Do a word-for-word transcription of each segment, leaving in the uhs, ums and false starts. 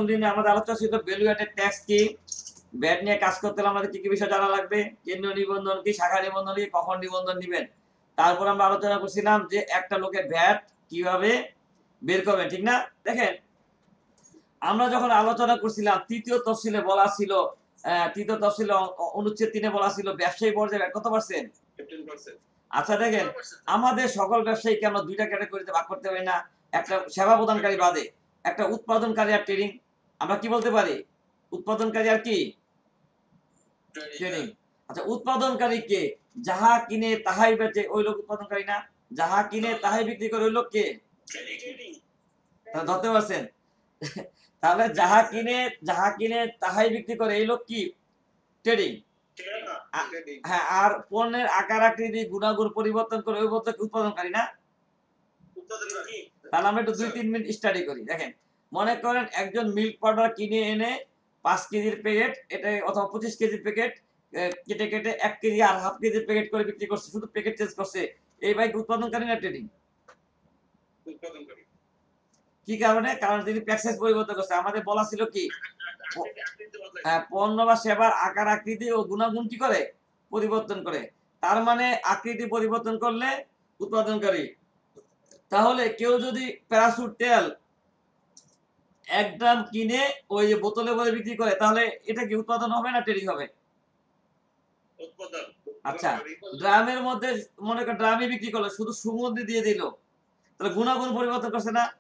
প্রথম দিনে আমাদের আলোচনা ছিল ভ্যালু অ্যাডেড ট্যাক্স কি, ভ্যাট নিয়ে কাজ করতে হলে আমাদের কি কি বিষয় জানা লাগবে, কেন্দ্রীয় নিবন্ধন কি, শাখা নিবন্ধন কি, কখন নিবন্ধন দিবেন। তারপর আমরা আলোচনা করছিলাম যে একটা লোকের ভ্যাট কিভাবে বের করবেন, ঠিক না? দেখেন আমরা যখন আলোচনা করছিলাম তৃতীয় তফসিলে বলা ছিল, তৃতীয় তফসিলে অনুচ্ছেদ তিনে বলা ছিল ব্যবসায়ী পর্যায়ে ভ্যাট কত পার্সেন্ট? Fifteen percent. আচ্ছা দেখেন আমাদের সকল ব্যবসায়ীকে আমরা দুইটা ক্যাটাগরিতে ভাগ করতে পারি না? একটা সেবা প্রদানকারী বাদে একটা উৎপাদনকারী আর ট্রেডিং। আমরা কি বলতে পারি? উৎপাদনকারী আর কি ট্রেডিং। আচ্ছা উৎপাদনকারী কে? যাহা কিনে তাহাই বেচে ওই লোক উৎপাদনকারী না? যাহা কিনে তাহাই বিক্রি করে ওই লোক কে? ট্রেডিং। তাহলে ধরতে পারছেন? তাহলে যাহা কিনে যাহা কিনে তাহাই বিক্রি করে এই লোক কি? ট্রেডিং। হ্যাঁ, আর পণ্যের আকার আকৃতি গুণাগুণ পরিবর্তন করে ওই বলতে উৎপাদনকারী না? তাহলে আমরা একটু দুই তিন মিনিট স্টাডি করি। দেখেন মনে করেন একজন মিল্ক পাউডার কিনে এনে পাঁচ কেজির প্যাকেট এটা অথবা পঁচিশ কেজির প্যাকেট কেটে কেটে এক কেজি আর হাফ কেজির প্যাকেট করে বিক্রি করছে, শুধু প্যাকেট চেঞ্জ করছে, এই বাইক উৎপাদনকারী না ট্রেডিং? উৎপাদনকারী। কি কারণে? কারণ তিনি প্যাক সাইজ পরিবর্তন করছে। আমাদের বলা ছিল কি পণ্য বা সেবার আকার আকৃতি ও গুণাগুণ কি করে? পরিবর্তন করে। তার মানে আকৃতি পরিবর্তন করলে উৎপাদনকারী। তাহলে কেউ যদি প্যারাসুট তেল এক গ্রাম কিনে ওই যে বোতলে করে বিক্রি করে তাহলে এটা কি উৎপাদন হবে না ট্রেডিং হবে? উৎপাদন। আচ্ছা ড্রামের মধ্যে মনে করেন ড্রামে বিক্রি করলো, শুধু সুগন্ধি দিয়ে দিল, তাহলে গুণাগুণ পরিবর্তন করছে না?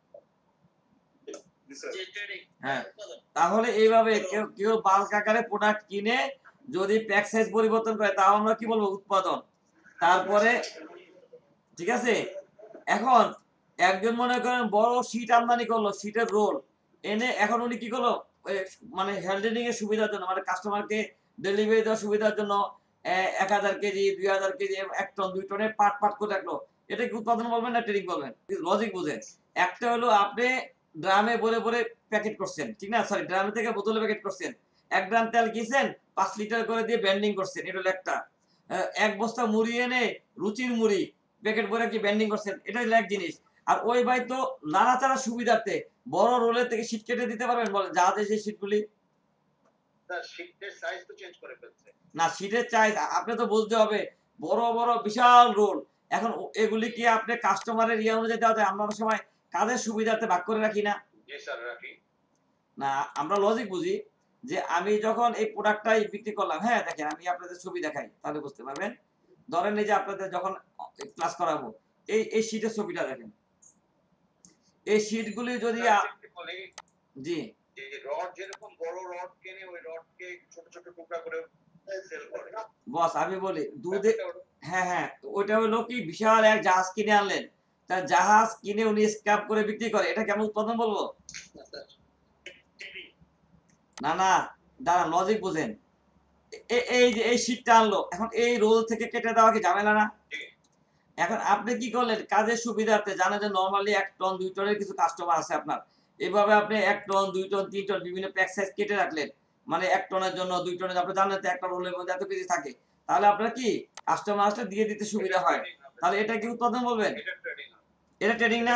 হ্যাঁ, তাহলে এইভাবে কেউ কেউ বাল্ক আকারে প্রোডাক্ট কিনে যদি প্যাক সাইজ পরিবর্তন করে তাও আমরা কি বলবো? উৎপাদন। তারপরে ঠিক আছে, এখন একজন মনে করেন বড় শীট আমদানি করলো, শীটের রোল এনে এখন উনি কি করলো মানে হ্যান্ডলিং এর সুবিধার জন্য মানে কাস্টমারকে ডেলিভারি দেওয়ার সুবিধার জন্য এক হাজার কেজি দুই হাজার কেজি এক টন দুই টনের পাট পাট করে রাখলো, এটা কি উৎপাদন বলবেন না ট্রেডিং বলবেন? লজিক বুঝেন। একটা হলো আপনি ড্রামে ভরে ভরে প্যাকেট করছেন, ঠিক না? সরি ড্রামে থেকে বোতলে প্যাকেট করছেন, এক ড্রাম তেল কিনছেন পাঁচ লিটার করে দিয়ে ব্যান্ডিং করছেন, এটা হলো একটা। এক বস্তা মুড়ি এনে রুচির মুড়ি প্যাকেট ভরে কি ব্যান্ডিং করছেন, এটা হলো এক জিনিস। আর ওই ভাই তো নাড়াচাড়া সুবিধার্থে বড় রোলের থেকে শীট কেটে দিতে পারবেন বলেন জাহাজে সেই শীটগুলি? না শীটের সাইজ আপনি তো বুঝতে হবে, বড় বড় বিশাল রোল। এখন এগুলি কি আপনি কাস্টমারের ইয়ে অনুযায়ী দেওয়া যায়? আমরা অনেক সময় কাজের সুবিধার্থে ভাগ করে রাখি না? না আমরা লজিক বুঝি যে আমি যখন এই প্রোডাক্টটাই বিক্রি করলাম, হ্যাঁ দেখেন আমি আপনাদের ছবি দেখাই তাহলে বুঝতে পারবেন। ধরেন এই যে আপনাদের যখন ক্লাস করাবো এই এই শীটের ছবিটা দেখেন, এই শীটগুলি যদি জি রড যেরকম বড় রড কিনে ওই রডকে ছোট ছোট টুকরা করে সেল করে বস আমি বলি দুধে হ্যাঁ হ্যাঁ ওইটা হলো কি বিশাল এক জাহাজ কিনে আনলেন, তার জাহাজ কিনে উনি স্ক্র্যাপ করে বিক্রি করে, এটা কেমন উৎপাদন বলবো? না না দাঁড়ান লজিক বুঝেন। এই যে এই শীটটা আনলো, এখন এই রোল থেকে কেটে দেওয়া কি ঝামেলা না? এখন আপনি কি করলেন কাজের সুবিধার্থে, জানেন যে নরমালি এক টন দুই টনের কিছু কাস্টমার আছে আপনার, এভাবে আপনি এক টন দুই টন তিন টন বিভিন্ন প্যাক সাইজ কেটে রাখলেন, মানে এক টনের জন্য দুই টনের আপনি জানেন তো একটা রোলের মধ্যে এত কেজি থাকে, তাহলে আপনার কি কাস্টমার আসলে দিয়ে দিতে সুবিধা হয়, তাহলে এটা কি উৎপাদন বলবেন? এটা ট্রেডিং না?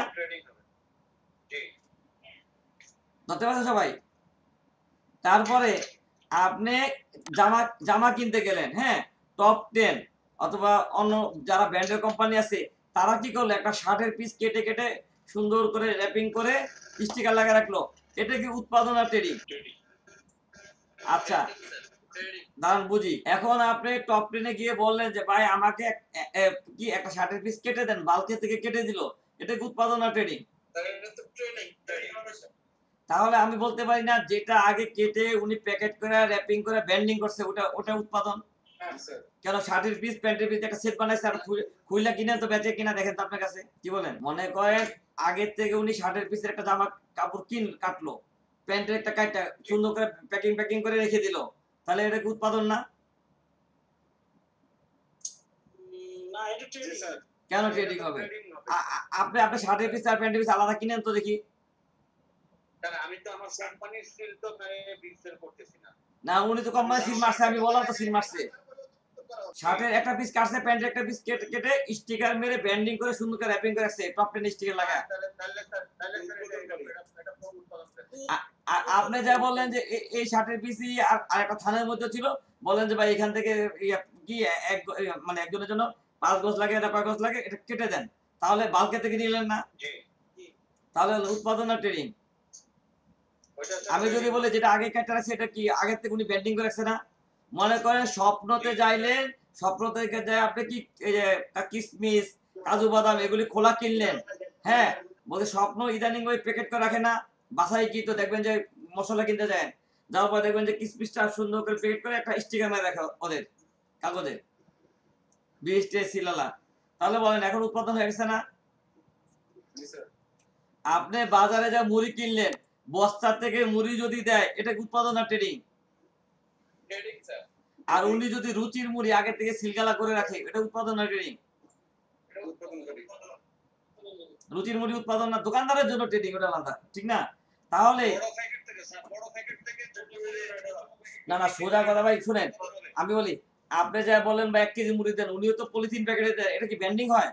ধরতে পারছেন সবাই? তারপরে আপনি জামা জামা কিনতে গেলেন, হ্যাঁ টপ টেন অথবা অন্য যারা ব্র্যান্ডের কোম্পানি আছে তারা কি করলো একটা শার্টের পিস কেটে কেটে সুন্দর করে র্যাপিং করে স্টিকার লাগিয়ে রাখলো, এটা কি উৎপাদন আর ট্রেডিং? আচ্ছা দাঁড়ান বুঝি। এখন আপনি টপ টেনে গিয়ে বললেন যে ভাই আমাকে কি একটা শার্টের পিস কেটে দেন, বালতি থেকে কেটে দিল, এটা কি উৎপাদন আর ট্রেডিং? তাহলে আমি বলতে পারি না যেটা আগে কেটে উনি প্যাকেট করে র্যাপিং করে ব্যান্ডিং করছে ওটা ওটা উৎপাদন? কেন শার্টের পিস প্যান্টের পিস একটা সেট বানাইছে আর খুইলা কিনে তো বেচে কিনা দেখেন তো আপনার কাছে, কি বলেন? মনে করেন আগের থেকে উনি শার্টের পিসের একটা জামা কাপড় কিন কাটলো, প্যান্টের একটা কাটা সুন্দর করে প্যাকিং প্যাকিং করে রেখে দিল, তাহলে এটা কি উৎপাদন না? না এটা ট্রেডিং স্যার। কেন ট্রেডিং হবে? আপনি আপনি শার্টের পিস আর প্যান্টের পিস আলাদা কিনেন তো দেখি। আমি তো আমার কোম্পানির সিল তো বিল সেল করতেছি না। না উনি তো কোম্পানি সিল মারছে, আমি বললাম তো সিল মারছে। শার্টের একটা পিস কাটছে, প্যান্টের একটা পিস কেটে কেটে স্টিকার মেরে ব্যান্ডিং করে সুন্দর করে র‍্যাপিং করে রাখছে, টপ টেন স্টিকার লাগায়। তাহলে তাহলে তাহলে এটা আর আপনি যা বললেন যে এ- এই শার্টের পিসি আর আর একটা থানের মধ্যে ছিল, বললেন যে ভাই এখান থেকে ইয়া কি এক গ- ইয়া মানে একজনের জন্য পাঁচ গজ লাগে, এটা কয় গজ লাগে, এটা কেটে দেন। তাহলে বাল্কে থেকে নিলেন না? তাহলে হলো উৎপাদন আর ট্রেডিং। আমি যদি বলি যেটা আগে কেটে রাখছে এটা কি আগের থেকে উনি বেন্ডিং করে রাখছে না? মনে করেন স্বপ্নতে যাইলেন, স্বপ্ন থেকে যায় আপনি কি এই যে কিসমিস, কাজু বাদাম এগুলি খোলা কিনলেন, হ্যাঁ, বলতে স্বপ্ন ইদানিং ওই প্যাকেট করে রাখে না, বাসায় কি তো দেখবেন যে মশলা কিনতে যায়, যাওয়ার পর দেখবেন যে কিসমিসটা সুন্দর করে প্যাকেট করে একটা স্টিকার মেরে রাখে ওদের কাগজে, বিশ টে সিলালা। তাহলে বলেন এখন উৎপাদন হয়ে গেছে না? আপনি বাজারে যা মুড়ি কিনলেন, বস্তা থেকে মুড়ি যদি দেয়, এটা কি উৎপাদন না ট্রেডিং? আর উনি যদি রুচির মুড়ি আগে থেকে সিলগালা করে রাখে, এটা উৎপাদন না ট্রেডিং? রুচির মুড়ি উৎপাদন না, দোকানদারের জন্য ট্রেডিং, ওটা আলাদা, ঠিক না? তাহলে না না সোজা কথা ভাই শুনেন, আমি বলি আপনি যা বলেন বা এক কেজি মুড়ি দেন, উনিও তো পলিথিন প্যাকেটে দেয়, এটা কি ব্যান্ডিং হয়?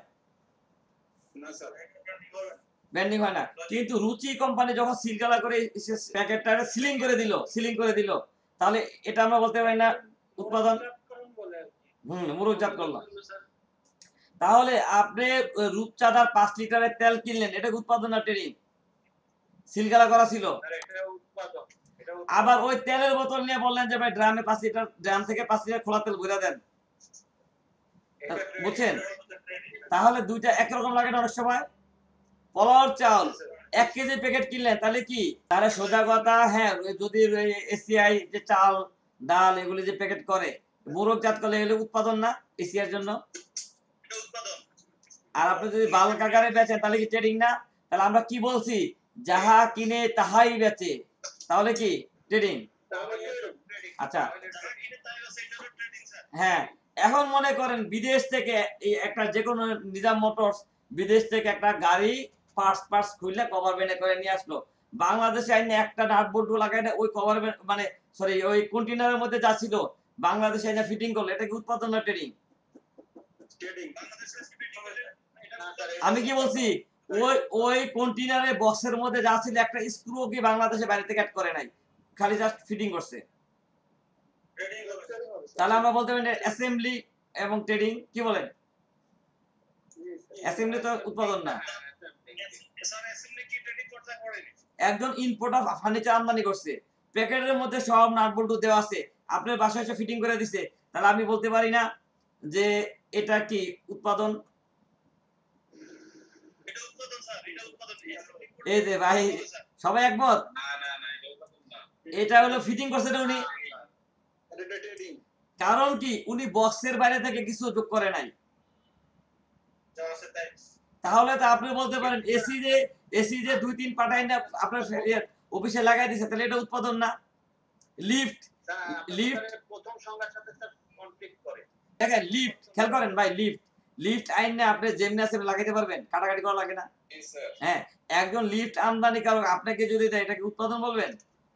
ব্যান্ডিং হয় না। কিন্তু রুচি কোম্পানি যখন সিলগালা করে প্যাকেটটা সিলিং করে দিল, সিলিং করে দিল, তাহলে এটা আমরা বলতে পারি না উৎপাদন? হুম, মুরুকজাত করলাম। তাহলে আপনি রূপচাঁদার পাঁচ লিটারের তেল কিনলেন, এটা কি উৎপাদন না ট্রেডিং? সিলগালা করা ছিল। আবার ওই তেলের বোতল নিয়ে বললেন যে ভাই ড্রামে পাঁচ লিটার, ড্রাম থেকে পাঁচ লিটার খোলা তেল ভরে দেন, বুঝছেন? তাহলে দুইটা একরকম লাগে না অনেক সময়। পোলাওর চাউল এক কেজি প্যাকেট কিনলেন, তাহলে কি, তাহলে সোজা কথা, হ্যাঁ, যদি এসিআই যে চাল ডাল এগুলি যে প্যাকেট করে মোরকজাত করলে এগুলো উৎপাদন না এশিয়ার জন্য? আর আপনি যদি বাল্ক আকারে বেচেন তাহলে কি ট্রেডিং না? তাহলে আমরা কি বলছি, যাহা কিনে তাহাই বেচে, তাহলে কি ট্রেডিং? আচ্ছা, হ্যাঁ, এখন মনে করেন বিদেশ থেকে এই একটা যে কোনো নিজাম মোটরস বিদেশ থেকে একটা গাড়ি পার্টস পার্টস খুললে কভার বেনে করে নিয়ে আসলো, বাংলাদেশে আইনে একটা নাট বল্টু লাগাই না ওই কভার মানে সরি ওই কন্টেনারের মধ্যে যা ছিল বাংলাদেশে আইনে ফিটিং করলো, এটা কি উৎপাদন না ট্রেডিং? আমি কি বলছি, ওই ওই কন্টেনারে বক্সের মধ্যে যা ছিল একটা স্ক্রু কি বাংলাদেশে বাইরে থেকে অ্যাড করে নাই, খালি জাস্ট ফিটিং করছে, তাহলে আমরা বলতে পারি অ্যাসেম্বলি এবং ট্রেডিং, কি বলেন? অ্যাসেম্বলি তো উৎপাদন না। একজন ইম্পোর্টার ফার্নিচার আমদানি করছে, প্যাকেটের মধ্যে সব নাট বল্টু দেওয়া আছে, আপনার বাসায় এসে ফিটিং করে দিছে, তাহলে আমি বলতে পারি না যে এটা কি উৎপাদন? এই যে ভাই সবাই একমত, এটা হলো ফিটিং করছে না উনি, কারণ কি উনি বক্সের বাইরে থেকে কিছু যোগ করে নাই। তাহলে তো আপনি বলতে পারেন এসি যে এসি যে দুই তিন পাটাই না আপনার অফিসে লাগাই দিছে, তাহলে এটা উৎপাদন না? লিফট লিফট প্রথম সংখ্যার সাথে কনফ্লিক্ট করে, দেখেন লিফট খেয়াল করেন ভাই, লিফট লিফট আইন না আপনি যেমনি আছে লাগাইতে পারবেন, কাটাকাটি করা লাগে না? হ্যাঁ, একজন লিফট আমদানিকারক আপনাকে যদি দেয়, এটাকে উৎপাদন বলবেন?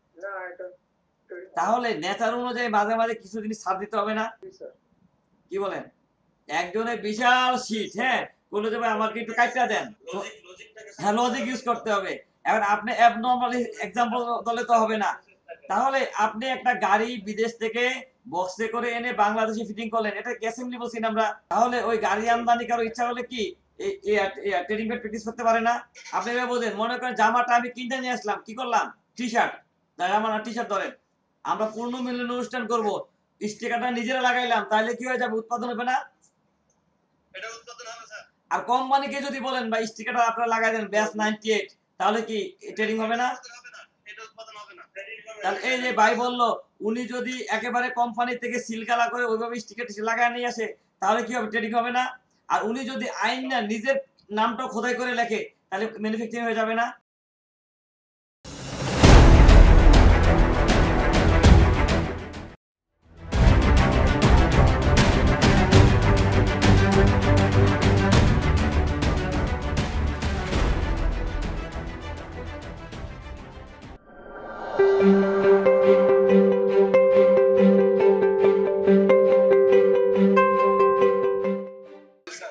তাহলে নেচার অনুযায়ী মাঝে মাঝে কিছু জিনিস ছাড় দিতে হবে না? কি বলেন? একজনের বিশাল শীট, হ্যাঁ, বললো যে ভাই আমাকে একটু কাটটা দেন, হ্যাঁ, লজিক ইউজ করতে হবে। এখন আপনি অ্যাবনরমাল এক্সাম্পল দলে তো হবে না। তাহলে আপনি একটা গাড়ি বিদেশ থেকে বক্সে করে এনে বাংলাদেশে ফিটিং করলেন, এটা কি অ্যাসেম্বলি বলছি না আমরা? তাহলে ওই গাড়ি আমদানি কারো ইচ্ছা হলে কি ট্রেডিং বেড প্র্যাকটিস করতে পারে না? আপনি এবার বোঝেন, মনে করেন জামাটা আমি কিনতে নিয়ে আসলাম, কি করলাম, টি শার্ট, জামা না টি শার্ট ধরেন, আমরা পূর্ণ মিলন অনুষ্ঠান করবো, স্টিকারটা নিজেরা লাগাইলাম, তাহলে কি হয়ে যাবে, উৎপাদন হবে না? আর কোম্পানিকে যদি বলেন বা স্টিকারটা আপনারা লাগাই দেন ব্যাস নাইনটি এইট, তাহলে কি ট্রেডিং হবে না? তাহলে এই যে ভাই বললো, উনি যদি একেবারে কোম্পানি থেকে সিলগালা করে ওইভাবে স্টিকার লাগায় নিয়ে আসে, তাহলে কি হবে, ট্রেডিং হবে না? আর উনি যদি আইন না নিজের নামটা খোদাই করে লেখে, তাহলে ম্যানুফ্যাকচারিং হয়ে যাবে না?